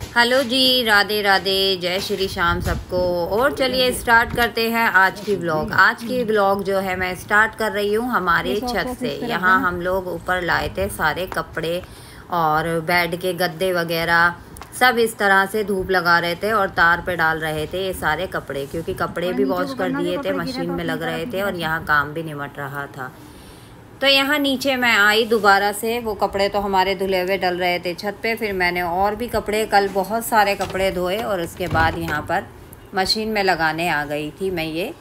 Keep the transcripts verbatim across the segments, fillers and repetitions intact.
Hello जी, राधे राधे, जय श्री श्याम सबको। और चलिए स्टार्ट करते हैं आज की व्लॉग। आज की व्लॉग जो है मैं स्टार्ट कर रही हूँ हमारे छत से। यहाँ हम लोग ऊपर लाए थे सारे कपड़े और बेड के गद्दे वगैरह सब इस तरह से धूप लगा रहे थे और तार पे डाल रहे थे ये सारे कपड़े, क्योंकि कपड़े भी वॉश कर दिए थे, मशीन में लग रहे थे और यहाँ काम भी निमट रहा था। तो यहाँ नीचे मैं आई दोबारा से, वो कपड़े तो हमारे धुले हुए डल रहे थे छत पे। फिर मैंने और भी कपड़े, कल बहुत सारे कपड़े धोए और उसके बाद यहाँ पर मशीन में लगाने आ गई थी मैं। ये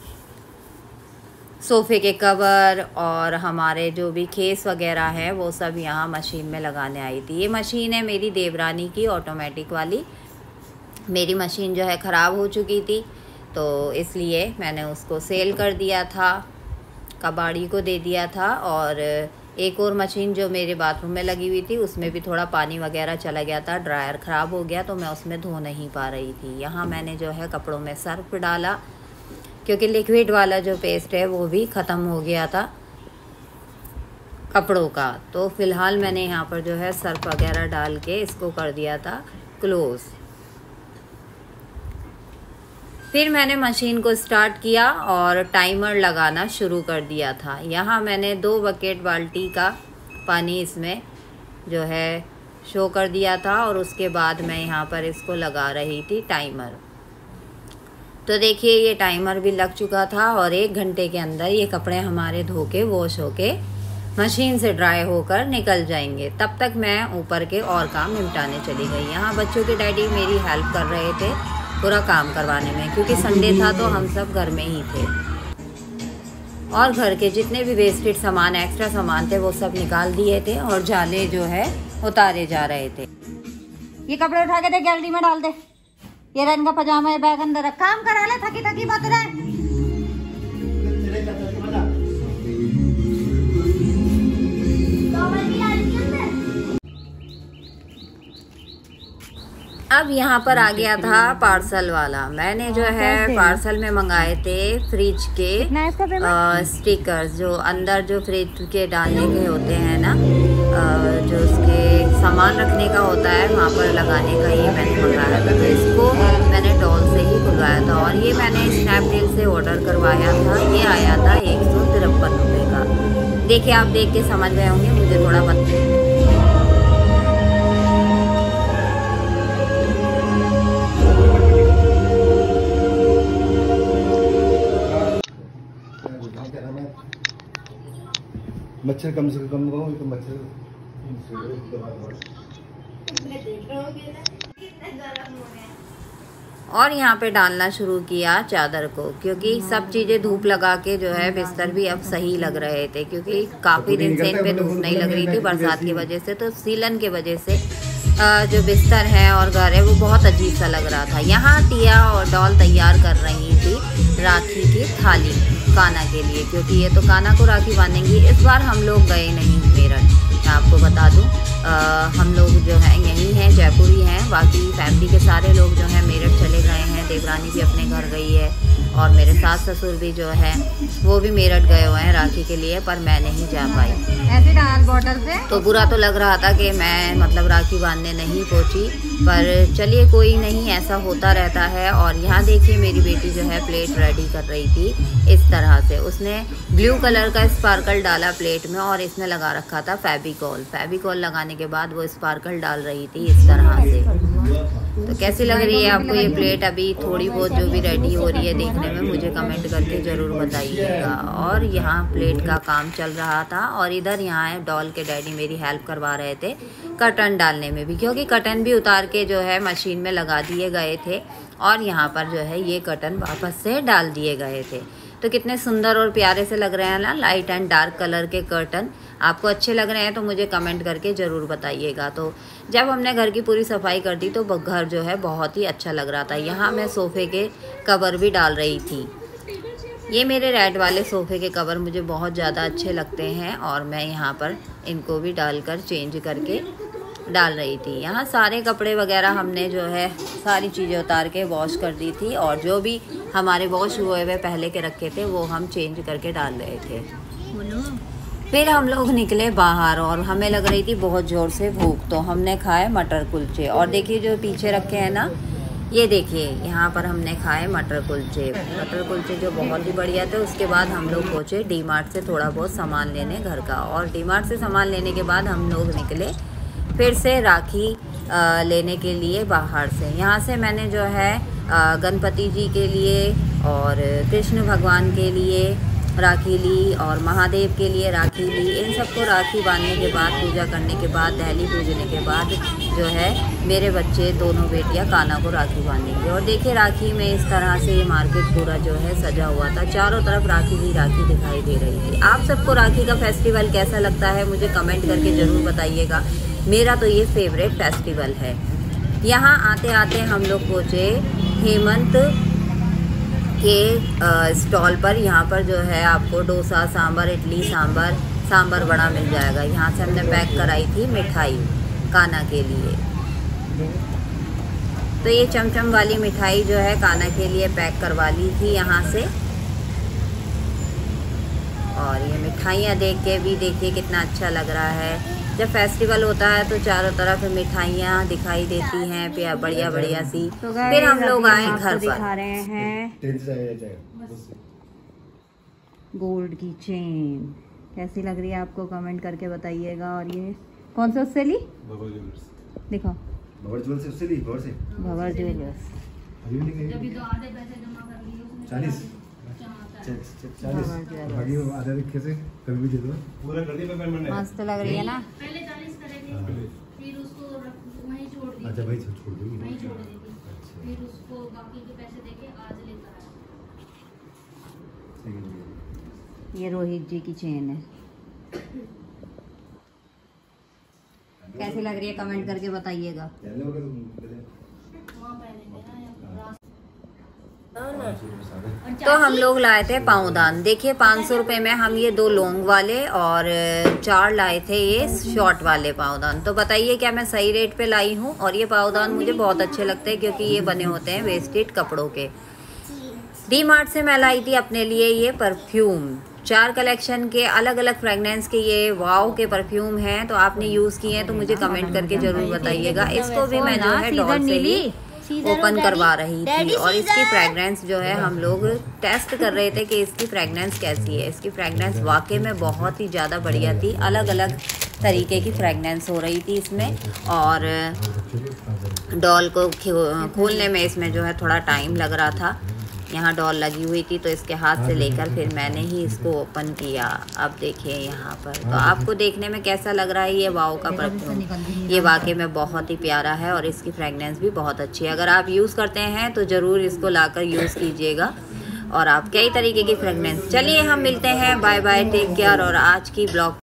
सोफ़े के कवर और हमारे जो भी खेस वगैरह है वो सब यहाँ मशीन में लगाने आई थी। ये मशीन है मेरी देवरानी की, ऑटोमेटिक वाली। मेरी मशीन जो है ख़राब हो चुकी थी तो इसलिए मैंने उसको सेल कर दिया था, कबाड़ी को दे दिया था। और एक और मशीन जो मेरे बाथरूम में लगी हुई थी उसमें भी थोड़ा पानी वगैरह चला गया था, ड्रायर ख़राब हो गया तो मैं उसमें धो नहीं पा रही थी। यहाँ मैंने जो है कपड़ों में सर्फ डाला, क्योंकि लिक्विड वाला जो पेस्ट है वो भी ख़त्म हो गया था कपड़ों का। तो फ़िलहाल मैंने यहाँ पर जो है सर्फ वगैरह डाल के इसको कर दिया था क्लोज़। फिर मैंने मशीन को स्टार्ट किया और टाइमर लगाना शुरू कर दिया था। यहाँ मैंने दो बकेट बाल्टी का पानी इसमें जो है शो कर दिया था और उसके बाद मैं यहाँ पर इसको लगा रही थी टाइमर। तो देखिए ये टाइमर भी लग चुका था और एक घंटे के अंदर ये कपड़े हमारे धो के वॉश होके मशीन से ड्राई होकर निकल जाएंगे। तब तक मैं ऊपर के और काम निपटाने चली गई। यहाँ बच्चों के डैडी मेरी हेल्प कर रहे थे पूरा काम करवाने में, क्योंकि संडे था तो हम सब घर में ही थे। और घर के जितने भी वेस्टेड सामान, एक्स्ट्रा सामान थे वो सब निकाल दिए थे और जाले जो है उतारे जा रहे थे। ये कपड़े उठा के दे, गैलरी में डाल दे। ये रन का पजामा, बैग अंदर रख, काम करा ले, थकी थकी मत रहे। अब यहाँ पर आ गया था पार्सल वाला। मैंने जो है पार्सल में मंगाए थे फ्रिज के आ, स्टिकर्स, जो अंदर जो फ्रिज के डालने के होते हैं ना, आ, जो उसके सामान रखने का होता है वहाँ पर लगाने का, ये मैंने मंगाया था। तो इसको मैंने डॉल से ही खुलवाया था और ये मैंने स्नैपडील से ऑर्डर करवाया था। ये आया था एक सौ तिरपन रुपये का। देखिए आप देख के समझ गए होंगे, मुझे थोड़ा बता। मच्छर कम से कम करो तो मच्छर। और यहाँ पे डालना शुरू किया चादर को, क्योंकि सब चीज़ें धूप लगा के जो है बिस्तर भी अब सही लग रहे थे, क्योंकि काफ़ी दिन से इन पे धूप नहीं लग रही थी बरसात की वजह से। तो सीलन की वजह से जो बिस्तर है और घर है वो बहुत अजीब सा लग रहा था। यहाँ टिया और डॉल तैयार कर रही थी राखी की थाली काना के लिए, क्योंकि ये तो काना को राखी बांधेंगी। इस बार हम लोग गए नहीं मेरठ, मैं आपको बता दूं। हम लोग जो है यहीं हैं, जयपुर ही हैं। बाकी फैमिली के सारे लोग जो हैं मेरठ चले गए हैं। देवरानी भी अपने घर गई है और मेरे सास ससुर भी जो है वो भी मेरठ गए हुए हैं राखी के लिए, पर मैं नहीं जा पाई। ऐसे डाल बॉटल से तो बुरा तो लग रहा था कि मैं मतलब राखी बांधने नहीं पहुंची, पर चलिए कोई नहीं, ऐसा होता रहता है। और यहाँ देखिए मेरी बेटी जो है प्लेट रेडी कर रही थी इस तरह से। उसने ब्लू कलर का स्पार्कल डाला प्लेट में और इसमें लगा रखा था फेविकॉल। फेविकॉल लगाने के बाद वो स्पार्कल डाल रही थी इस तरह से। तो कैसी लग रही है आपको ये प्लेट? अभी थोड़ी बहुत जो भी रेडी हो रही है देखने में, मुझे कमेंट करके ज़रूर बताइएगा। और यहाँ प्लेट का काम चल रहा था और इधर यहाँ डॉल के डैडी मेरी हेल्प करवा रहे थे कर्टन डालने में भी, क्योंकि कर्टन भी उतार के जो है मशीन में लगा दिए गए थे और यहाँ पर जो है ये कर्टन वापस से डाल दिए गए थे। तो कितने सुंदर और प्यारे से लग रहे हैं ना, लाइट एंड डार्क कलर के कर्टन। आपको अच्छे लग रहे हैं तो मुझे कमेंट करके ज़रूर बताइएगा। तो जब हमने घर की पूरी सफाई कर दी तो घर जो है बहुत ही अच्छा लग रहा था। यहाँ मैं सोफ़े के कवर भी डाल रही थी। ये मेरे रेड वाले सोफ़े के कवर मुझे बहुत ज़्यादा अच्छे लगते हैं और मैं यहाँ पर इनको भी डालकर चेंज करके डाल रही थी। यहाँ सारे कपड़े वगैरह हमने जो है सारी चीज़ें उतार के वॉश कर दी थी और जो भी हमारे वॉश हुए हुए पहले के रखे थे वो हम चेंज करके डाल रहे थे। फिर हम लोग निकले बाहर और हमें लग रही थी बहुत ज़ोर से भूख, तो हमने खाए मटर कुलचे। और देखिए जो पीछे रखे हैं ना, ये देखिए यहाँ पर हमने खाए मटर कुलचे। मटर कुलचे जो बहुत ही बढ़िया थे। उसके बाद हम लोग पहुँचे डी मार्ट से थोड़ा बहुत सामान लेने घर का, और डी मार्ट से सामान लेने के बाद हम लोग निकले फिर से राखी आ, लेने के लिए बाहर से। यहाँ से मैंने जो है आ, गणपति जी के लिए और कृष्ण भगवान के लिए राखी ली और महादेव के लिए राखी ली। इन सबको राखी बांधने के बाद, पूजा करने के बाद, दहली पूजने के बाद जो है मेरे बच्चे दोनों बेटियां कान्हा को राखी बांधेंगे। और देखिए राखी में इस तरह से ये मार्केट पूरा जो है सजा हुआ था, चारों तरफ राखी ही राखी दिखाई दे रही थी। आप सबको राखी का फेस्टिवल कैसा लगता है मुझे कमेंट करके ज़रूर बताइएगा। मेरा तो ये फेवरेट फेस्टिवल है। यहाँ आते आते हम लोग पहुँचे हेमंत के स्टॉल पर। यहाँ पर जो है आपको डोसा, सांभर, इडली सांभर, सांभर बड़ा मिल जाएगा। यहाँ से हमने पैक कराई थी मिठाई कान्हा के लिए। तो ये चमचम वाली मिठाई जो है कान्हा के लिए पैक करवा ली थी यहाँ से। और ये मिठाइयाँ देख के भी देखिए कितना अच्छा लग रहा है। जब फेस्टिवल होता है तो चारों तरफ मिठाइयाँ दिखाई देती हैं बढ़िया बढ़िया सी। तो फिर हम लोग आए घर पर। दिखा रहे हैं गोल्ड की चेन, कैसी लग रही है आपको कमेंट करके बताइएगा। और ये कौन सा उससे ली, देखो भवर ज्वेलर्स से उससे ली, भवर से भवर ज्वेलर्स। अभी तो आधे पैसे जमा कर लिए चालीस चालीस बाकी आधा लिखे से कभी भी दे दो, पूरा कर दिया पेमेंट। मस्त लग रही है ना। पहले चालीस करेंगे, फिर उसको वहीं छोड़ देंगे। अच्छा भाई छोड़ देंगे, वहीं छोड़ देंगे, फिर उसको बाकी के पैसे देके आज लेकर आए। ये रोहित जी की चेन है, कैसी लग रही है कमेंट करके बताइएगा। तो हम लोग लाए थे पाँवदान। देखिए पाँच सौ रुपये में हम ये दो लॉन्ग वाले और चार लाए थे ये शॉर्ट वाले पाँवदान। तो बताइए क्या मैं सही रेट पे लाई हूँ। और ये पाँवदान मुझे बहुत अच्छे लगते हैं क्योंकि ये बने होते हैं वेस्टेड कपड़ों के। डी मार्ट से मैं लाई थी अपने लिए ये परफ्यूम, चार कलेक्शन के अलग अलग फ्रेगनेंस के ये वाव के परफ्यूम हैं। तो आपने यूज़ किए हैं तो मुझे कमेंट करके ज़रूर बताइएगा। इसको भी मैं जो है डॉल से ही ओपन करवा रही थी और इसकी फ्रेगरेंस जो है हम लोग टेस्ट कर रहे थे कि इसकी फ्रेगरेंस कैसी है। इसकी फ्रेगरेंस वाकई में बहुत ही ज़्यादा बढ़िया थी, अलग अलग तरीके की फ्रेगरेंस हो रही थी इसमें। और डॉल को खोलने में इसमें जो है थोड़ा टाइम लग रहा था। यहाँ डॉल लगी हुई थी तो इसके हाथ से लेकर फिर मैंने ही इसको ओपन किया। अब देखिए यहाँ पर तो आपको देखने में कैसा लग रहा है ये वाव का परफ्यूम। ये वाकई में बहुत ही प्यारा है और इसकी फ्रेगनेंस भी बहुत अच्छी है। अगर आप यूज़ करते हैं तो ज़रूर इसको लाकर यूज़ कीजिएगा और आप कई तरीके की फ्रेगनेंस। चलिए हम मिलते हैं, बाय बाय, टेक केयर। और आज की ब्लॉग